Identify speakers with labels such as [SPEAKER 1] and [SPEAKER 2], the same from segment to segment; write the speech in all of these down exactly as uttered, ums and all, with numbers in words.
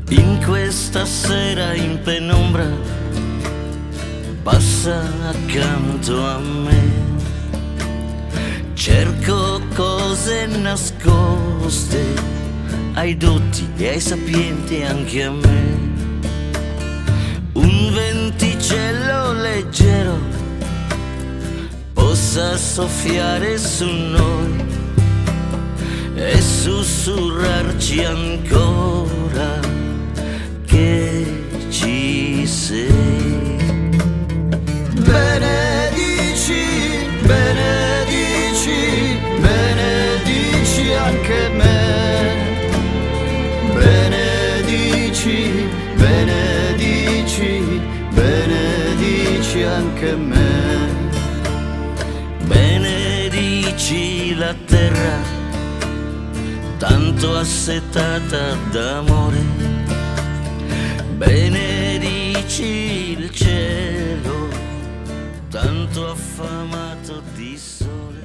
[SPEAKER 1] In questa sera in penombra passa accanto a me. Cerco cose nascoste ai dotti e ai sapienti, anche a me. Un venticello leggero possa soffiare su noi e sussurrarci ancora che ci sei. Benedici, benedici, benedici anche me. Benedici, benedici, benedici anche me. Benedici la terra tanto assetata d'amore. Benedici il cielo tanto affamato di sole.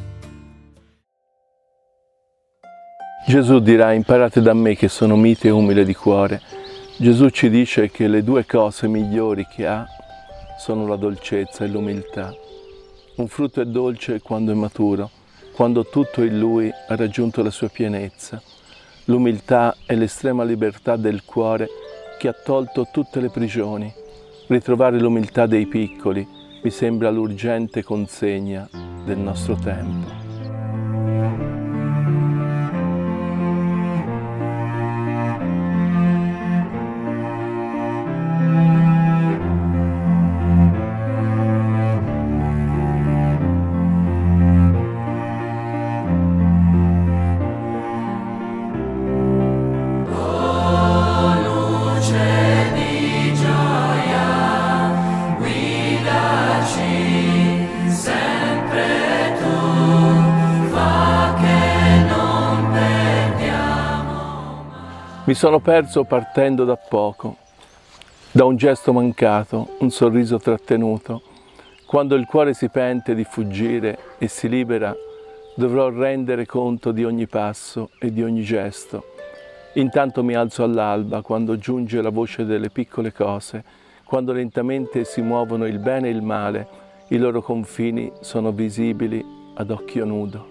[SPEAKER 2] Gesù dirà: imparate da me che sono mite e umile di cuore. Gesù ci dice che le due cose migliori che ha sono la dolcezza e l'umiltà. Un frutto è dolce quando è maturo, quando tutto in lui ha raggiunto la sua pienezza. L'umiltà è l'estrema libertà del cuore che ha tolto tutte le prigioni. Ritrovare l'umiltà dei piccoli mi sembra l'urgente consegna del nostro tempo. Mi sono perso partendo da poco, da un gesto mancato, un sorriso trattenuto. Quando il cuore si pente di fuggire e si libera, dovrò rendere conto di ogni passo e di ogni gesto. Intanto mi alzo all'alba, quando giunge la voce delle piccole cose, quando lentamente si muovono il bene e il male, i loro confini sono visibili ad occhio nudo.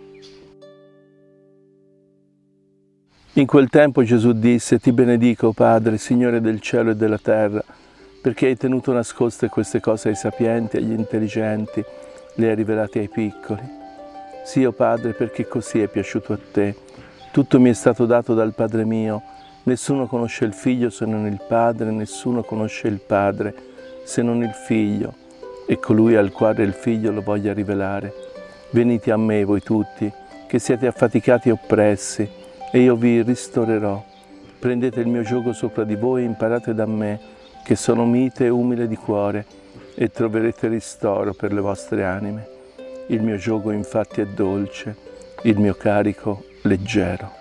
[SPEAKER 2] In quel tempo Gesù disse: ti benedico, Padre, Signore del cielo e della terra, perché hai tenuto nascoste queste cose ai sapienti e agli intelligenti, le hai rivelate ai piccoli. Sì, o Padre, perché così è piaciuto a te. Tutto mi è stato dato dal Padre mio. Nessuno conosce il Figlio se non il Padre, nessuno conosce il Padre se non il Figlio, e colui al quale il Figlio lo voglia rivelare. Venite a me, voi tutti, che siete affaticati e oppressi, e io vi ristorerò. Prendete il mio giogo sopra di voi e imparate da me, che sono mite e umile di cuore, e troverete ristoro per le vostre anime. Il mio giogo infatti è dolce, il mio carico leggero.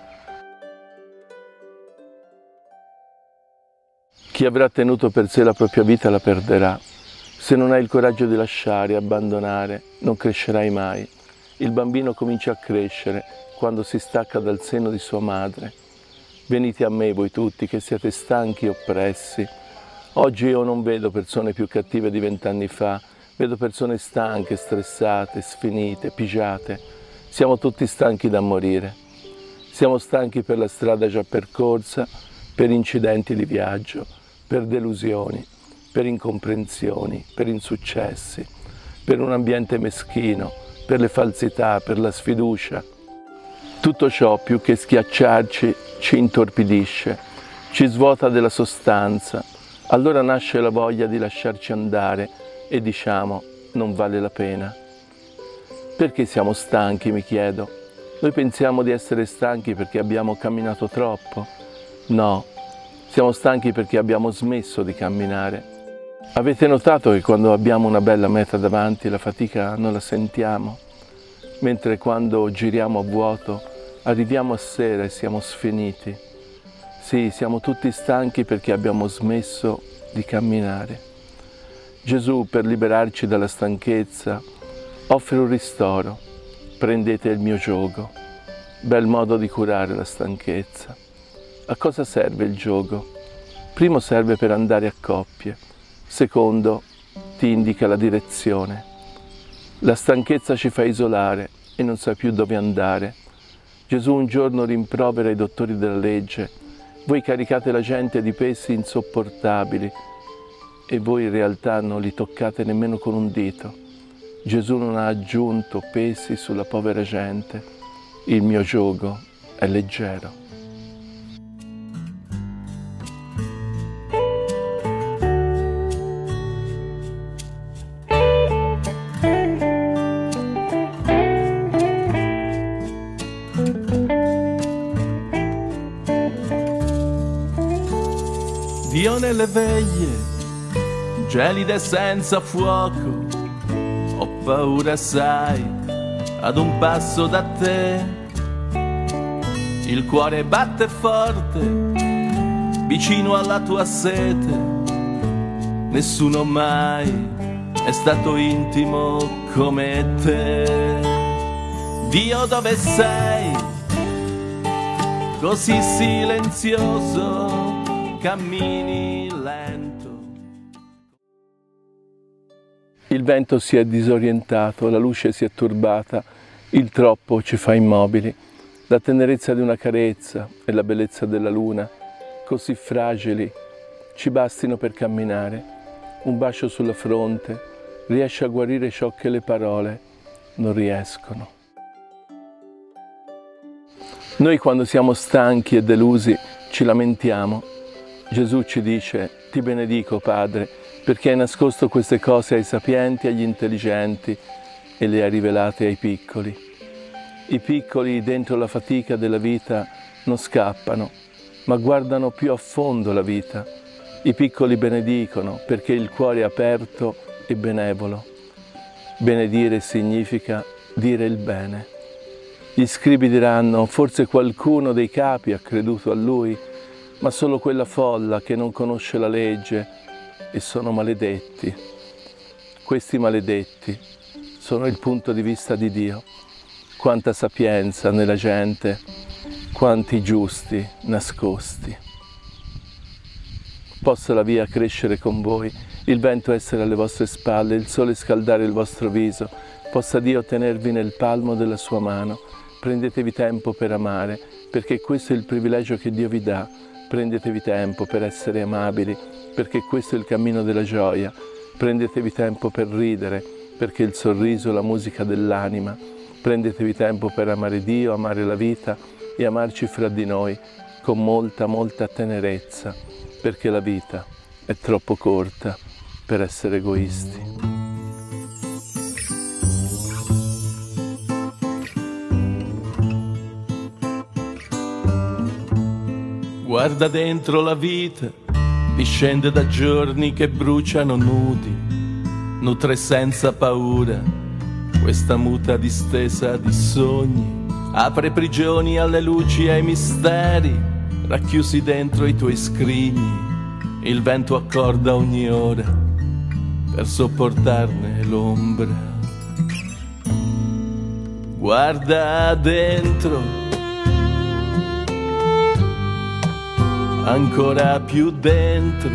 [SPEAKER 2] Chi avrà tenuto per sé la propria vita la perderà. Se non hai il coraggio di lasciare, abbandonare, non crescerai mai. Il bambino comincia a crescere quando si stacca dal seno di sua madre. Venite a me, voi tutti, che siete stanchi e oppressi. Oggi io non vedo persone più cattive di vent'anni fa, vedo persone stanche, stressate, sfinite, pigiate. Siamo tutti stanchi da morire. Siamo stanchi per la strada già percorsa, per incidenti di viaggio, per delusioni, per incomprensioni, per insuccessi, per un ambiente meschino, per le falsità, per la sfiducia. Tutto ciò, più che schiacciarci, ci intorpidisce, ci svuota della sostanza. Allora nasce la voglia di lasciarci andare e diciamo: non vale la pena. Perché siamo stanchi, mi chiedo? Noi pensiamo di essere stanchi perché abbiamo camminato troppo? No, siamo stanchi perché abbiamo smesso di camminare. Avete notato che quando abbiamo una bella meta davanti la fatica non la sentiamo? Mentre quando giriamo a vuoto arriviamo a sera e siamo sfiniti. Sì, siamo tutti stanchi perché abbiamo smesso di camminare. Gesù, per liberarci dalla stanchezza, offre un ristoro. Prendete il mio giogo. Bel modo di curare la stanchezza. A cosa serve il giogo? Primo, serve per andare a coppie. Secondo, ti indica la direzione. La stanchezza ci fa isolare e non sai più dove andare. Gesù un giorno rimprovera i dottori della legge: voi caricate la gente di pesi insopportabili e voi in realtà non li toccate nemmeno con un dito. Gesù non ha aggiunto pesi sulla povera gente. Il mio giogo è leggero.
[SPEAKER 3] Dio nelle veglie, gelide senza fuoco, ho paura, sai, ad un passo da te. Il cuore batte forte, vicino alla tua sete. Nessuno mai è stato intimo come te. Dio, dove sei? Così silenzioso, cammini lento.
[SPEAKER 2] Il vento si è disorientato, la luce si è turbata, il troppo ci fa immobili. La tenerezza di una carezza e la bellezza della luna, così fragili, ci bastino per camminare. Un bacio sulla fronte riesce a guarire ciò che le parole non riescono. Noi, quando siamo stanchi e delusi, ci lamentiamo. Gesù ci dice: ti benedico, Padre, perché hai nascosto queste cose ai sapienti, agli intelligenti e le hai rivelate ai piccoli. I piccoli, dentro la fatica della vita, non scappano, ma guardano più a fondo la vita. I piccoli benedicono perché il cuore è aperto e benevolo. Benedire significa dire il bene. Gli scribi diranno: forse qualcuno dei capi ha creduto a lui, ma solo quella folla che non conosce la legge e sono maledetti. Questi maledetti sono il punto di vista di Dio. Quanta sapienza nella gente, quanti giusti nascosti. Possa la via crescere con voi, il vento essere alle vostre spalle, il sole scaldare il vostro viso, possa Dio tenervi nel palmo della sua mano. Prendetevi tempo per amare, perché questo è il privilegio che Dio vi dà. Prendetevi tempo per essere amabili, perché questo è il cammino della gioia. Prendetevi tempo per ridere, perché il sorriso è la musica dell'anima. Prendetevi tempo per amare Dio, amare la vita e amarci fra di noi con molta, molta tenerezza, perché la vita è troppo corta per essere egoisti.
[SPEAKER 3] Guarda dentro la vita, discende da giorni che bruciano nudi, nutre senza paura questa muta distesa di sogni, apre prigioni alle luci e ai misteri, racchiusi dentro i tuoi scrigni, il vento accorda ogni ora per sopportarne l'ombra. Guarda dentro, ancora più dentro,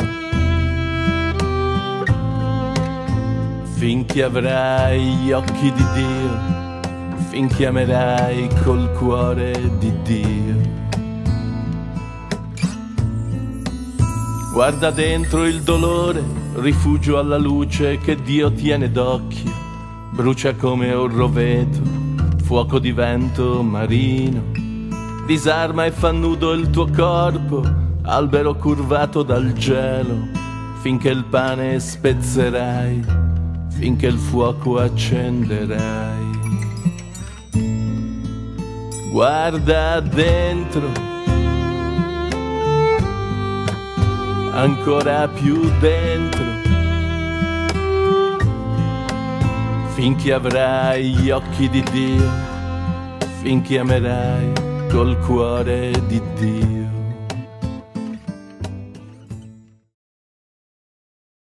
[SPEAKER 3] finché avrai gli occhi di Dio, finché amerai col cuore di Dio. Guarda dentro il dolore, rifugio alla luce che Dio tiene d'occhio, brucia come un roveto, fuoco di vento marino, disarma e fa nudo il tuo corpo, albero curvato dal gelo, finché il pane spezzerai, finché il fuoco accenderai. Guarda dentro, ancora più dentro, finché avrai gli occhi di Dio, finché amerai col cuore di Dio.